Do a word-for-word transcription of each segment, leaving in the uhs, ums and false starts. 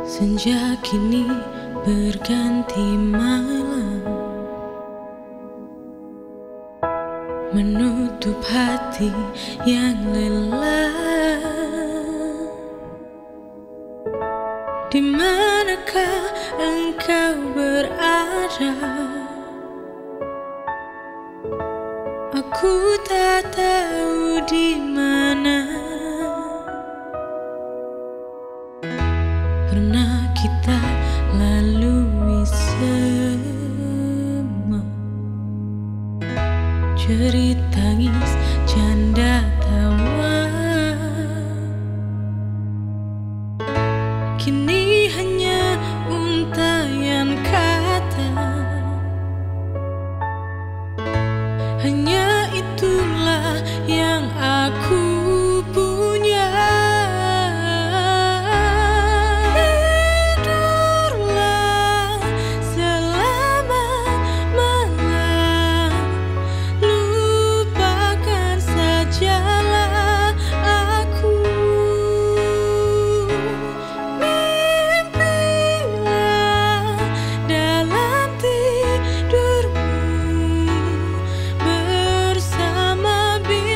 Senja kini berganti malam, menutup hati yang lelah. Di manakah engkau berada? Aku tak tahu di mana. Pernah kita lalui semua, jerit tangis, canda tawa. Kini hanya untayan kata, hanya itulah yang aku punya. Tidurlah selamat malam, lupakan sajalah aku. Mimpilah dalam tidurmu bersama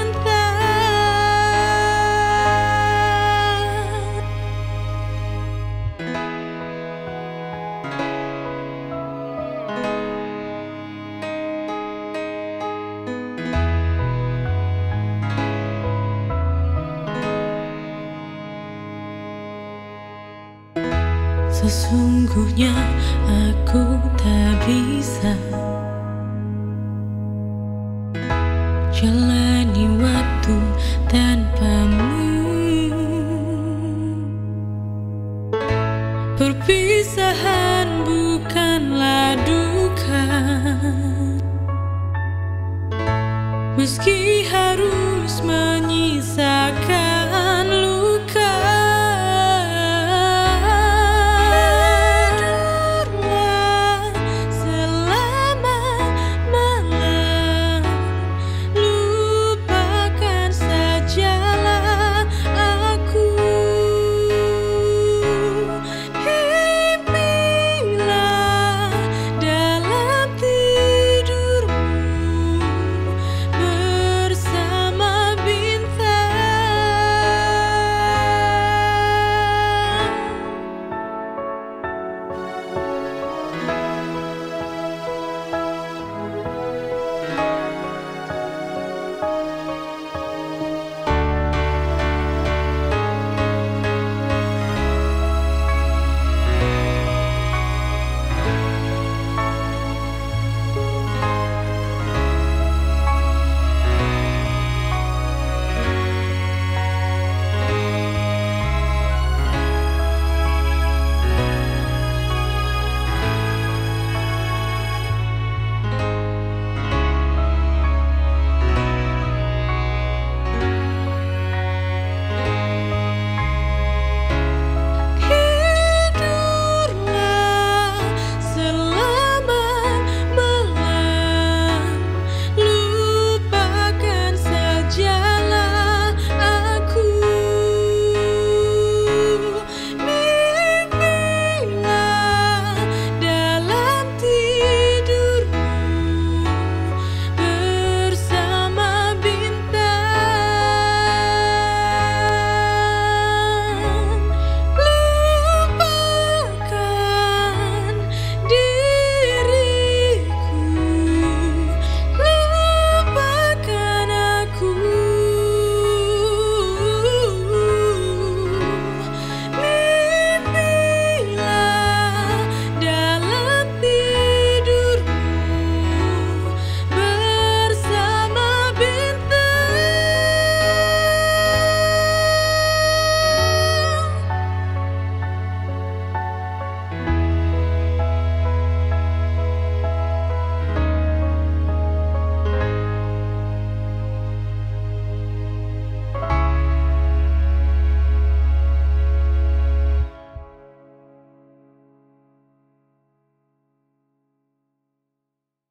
bintang. Sesungguhnya aku tak bisa jalani waktu tanpamu. Perpisahan